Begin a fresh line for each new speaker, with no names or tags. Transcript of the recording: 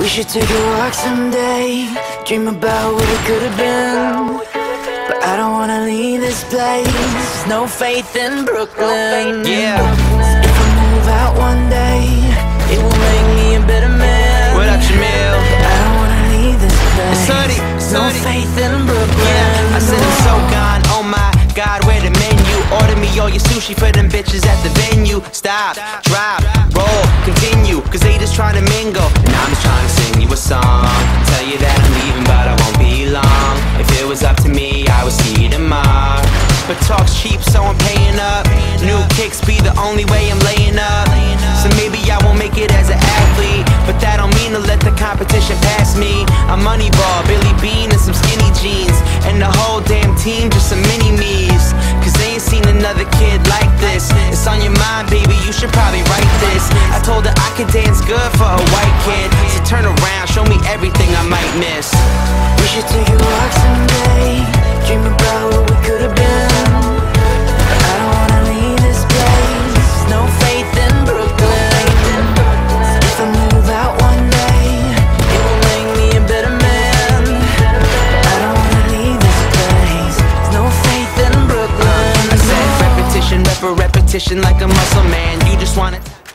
We should take a walk someday, dream about what it could have been. But I don't wanna leave this place, no faith in Brooklyn.
Yeah.
If I move out one day, it will make me a better man.
What up, Jamil?
I don't wanna leave this place,
It's Hoodie.
no faith in Brooklyn.
Yeah, I said I'm so gone, oh my God, where the menu? Order me all your sushi for them bitches at the venue. Stop, drop, roll, continue, cause they just trying to mingle. And I'm just trying to sing you a song, tell you that I'm leaving but I won't be long. If it was up to me, I would see you tomorrow. But talk's cheap, so I'm paying up. New kicks be the only way I'm laying up. So maybe I won't make it as an athlete, but that don't mean to let the competition pass me. I'm Moneyball, Billy Bean and some skinny jeans, and the whole damn team just some mini-me's. Cause they ain't seen another kid like this. It's on your mind, baby, you should probably write this. I told her I could dance good for a white kid, so turn around, show me everything I might miss.
We should take a walk someday, dream about what we could have been. But I don't wanna leave this place, no faith in Brooklyn. If I move out one day, it will make me a better man. I don't wanna leave this place, no faith in Brooklyn.
I said repetition, repetition like a muscle man. You just wanna